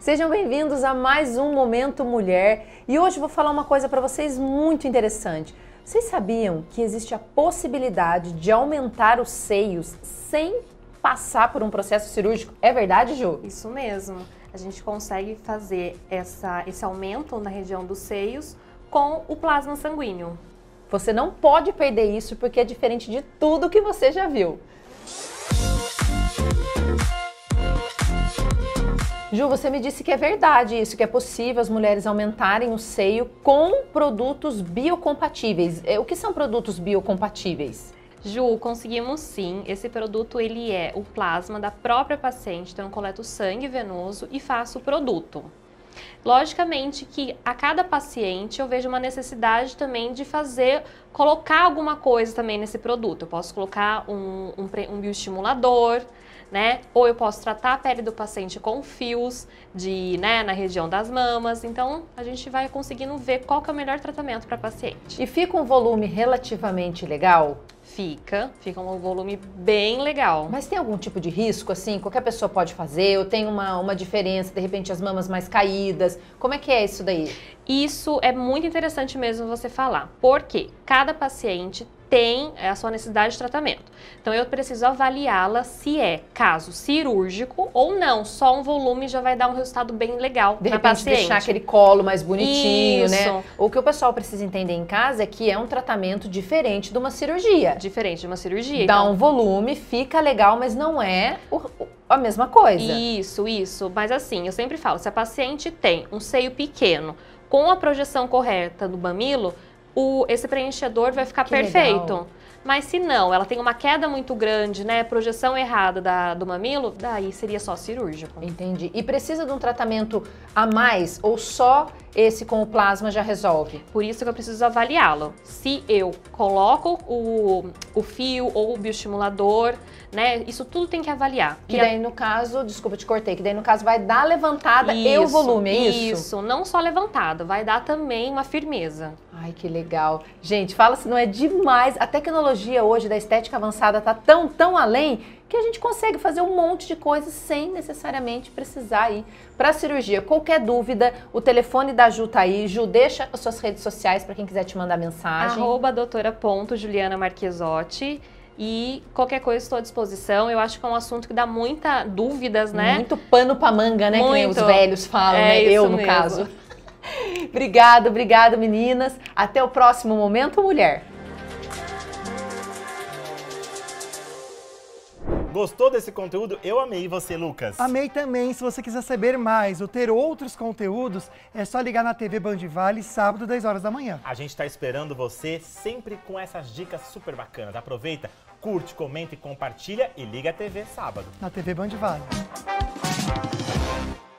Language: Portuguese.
Sejam bem-vindos a mais um Momento Mulher e hoje vou falar uma coisa para vocês muito interessante. Vocês sabiam que existe a possibilidade de aumentar os seios sem passar por um processo cirúrgico? É verdade, Ju? Isso mesmo. A gente consegue fazer esse aumento na região dos seios com o plasma sanguíneo. Você não pode perder isso porque é diferente de tudo que você já viu. Ju, você me disse que é verdade isso, que é possível as mulheres aumentarem o seio com produtos biocompatíveis. O que são produtos biocompatíveis? Ju, conseguimos sim. Esse produto ele é o plasma da própria paciente, então eu coleto sangue venoso e faço o produto. Logicamente que a cada paciente eu vejo uma necessidade também de colocar alguma coisa também nesse produto. Eu posso colocar um bioestimulador, né? Ou eu posso tratar a pele do paciente com fios na região das mamas. Então a gente vai conseguindo ver qual que é o melhor tratamento para a paciente. E fica um volume relativamente legal? Fica um volume bem legal. Mas tem algum tipo de risco, assim? Qualquer pessoa pode fazer? Ou tem uma diferença, de repente, as mamas mais caídas? Como é que é isso daí? Isso é muito interessante mesmo você falar, porque cada paciente tem a sua necessidade de tratamento. Então eu preciso avaliá-la se é caso cirúrgico ou não. Só um volume já vai dar um resultado bem legal de na repente, paciente. deixar aquele colo mais bonitinho, Isso. né? O que o pessoal precisa entender em casa é que é um tratamento diferente de uma cirurgia. Diferente de uma cirurgia. Dá então um volume, fica legal, mas não é a mesma coisa. Isso. Mas assim, eu sempre falo, se a paciente tem um seio pequeno com a projeção correta do mamilo, esse preenchedor vai ficar perfeito. Legal. Mas se não, ela tem uma queda muito grande, né, projeção errada do mamilo, daí seria só cirúrgico. Entendi. E precisa de um tratamento a mais ou só esse com o plasma já resolve? Por isso que eu preciso avaliá-lo. Se eu coloco o fio ou o bioestimulador, né, isso tudo tem que avaliar. Que daí no caso, desculpa te cortei, que daí no caso vai dar a levantada e o volume, é isso? Isso, não só levantada, vai dar também uma firmeza. Ai, que legal. Gente, fala se não é demais. A tecnologia hoje da estética avançada tá tão além que a gente consegue fazer um monte de coisas sem necessariamente precisar ir para a cirurgia. Qualquer dúvida, o telefone da Ju tá aí. Ju, deixa as suas redes sociais para quem quiser te mandar mensagem. @doutora.juliana_marchesotti. E qualquer coisa estou à disposição. Eu acho que é um assunto que dá muita dúvidas, né? Muito pano pra manga, né? Muito. Que nem os velhos falam, né? Eu, no caso. Obrigado, meninas. Até o próximo Momento Mulher. Gostou desse conteúdo? Eu amei. E você, Lucas? Amei também. Se você quiser saber mais ou ter outros conteúdos, é só ligar na TV Band Vale, sábado, 10 horas da manhã. A gente tá esperando você sempre com essas dicas super bacanas. Aproveita, curte, comenta e compartilha e liga a TV sábado. Na TV Band Vale.